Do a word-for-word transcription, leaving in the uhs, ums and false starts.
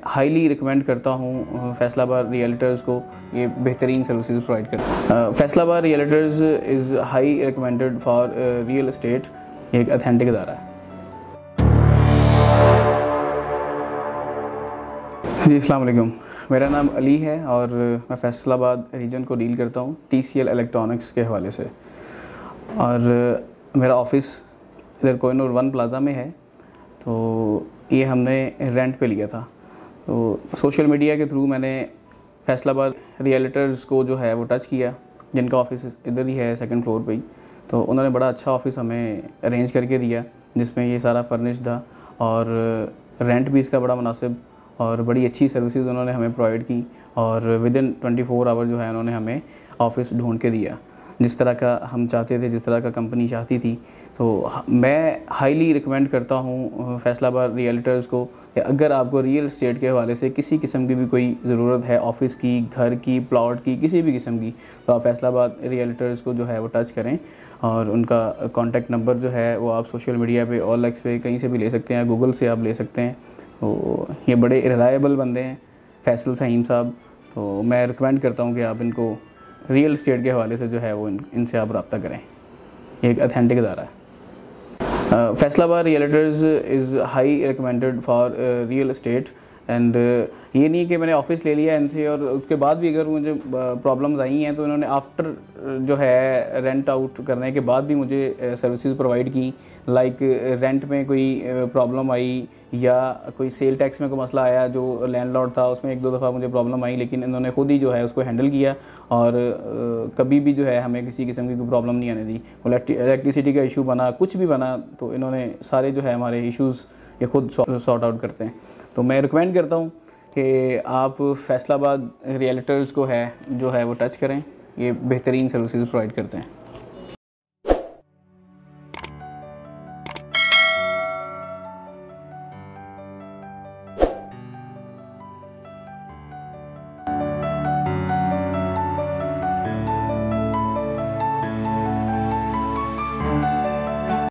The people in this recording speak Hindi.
हाईली रिकमेंड करता हूँ फैसलाबाद रियल्टर्स को। ये बेहतरीन सर्विसेज प्रोवाइड करता है। Faisalabad realtors is high recommended for real estate. ये एक अथेंटिक इदारा है। जी अस्सलाम वालेकुम, मेरा नाम अली है और मैं फैसलाबाद रीजन को डील करता हूँ टी सी एल इलेक्ट्रॉनिक्स के हवाले से। और मेरा ऑफ़िस इधर कोहिनूर वन प्लाज़ा में है। तो ये हमने रेंट पे लिया था। तो सोशल मीडिया के थ्रू मैंने फैसलाबाद रियल्टर्स को जो है वो टच किया, जिनका ऑफ़िस इधर ही है सेकंड फ्लोर पे ही। तो उन्होंने बड़ा अच्छा ऑफ़िस हमें अरेंज करके दिया, जिसमें ये सारा फर्निश था और रेंट भी इसका बड़ा मुनासिब और बड़ी अच्छी सर्विसेज उन्होंने हमें प्रोवाइड की। और within twenty four hour जो है उन्होंने हमें ऑफ़िस ढूंढ के दिया, जिस तरह का हम चाहते थे, जिस तरह का कंपनी चाहती थी। तो मैं हाईली रिकमेंड करता हूँ फैसलाबाद रियल्टर्स को कि अगर आपको रियल एस्टेट के हवाले से किसी किस्म की भी कोई ज़रूरत है, ऑफ़िस की, घर की, प्लॉट की, किसी भी किस्म की, तो आप फैसलाबाद रियल्टर्स को जो है वो टच करें। और उनका कॉन्टैक्ट नंबर जो है वो आप सोशल मीडिया पे, ऑल एक्स पे, कहीं से भी ले सकते हैं, गूगल से आप ले सकते हैं। तो ये बड़े रिलायबल बंदे हैं फैसल सहीम साहब। तो मैं रिकमेंड करता हूँ कि आप इनको रियल एस्टेट के हवाले से जो है वो इन, इनसे आप रब्ता करें। ये एक अथेंटिक इदारा है। Faisalabad realtors is high recommended for real estate. And ये नहीं कि मैंने ऑफ़िस ले लिया इनसे और उसके बाद भी अगर मुझे प्रॉब्लम्स आई हैं तो इन्होंने आफ्टर जो है रेंट आउट करने के बाद भी मुझे सर्विसेज प्रोवाइड की। लाइक रेंट में कोई प्रॉब्लम आई या कोई सेल टैक्स में कोई मसला आया, जो लैंडलॉर्ड था उसमें एक दो दफ़ा मुझे प्रॉब्लम आई, लेकिन इन्होंने खुद ही जो है उसको हैंडल किया और कभी भी जो है हमें किसी किस्म की कोई प्रॉब्लम नहीं आने दी। इलेक्ट्रिसिटी का इशू बना, कुछ भी बना, तो इन्होंने सारे जो है हमारे इश्यूज़ ये खुद सॉर्ट आउट करते हैं। तो मैं रिकमेंड करता हूँ कि आप फैसलाबाद रियल्टर्स को है जो है वो टच करें। ये बेहतरीन सर्विसेज प्रोवाइड करते हैं।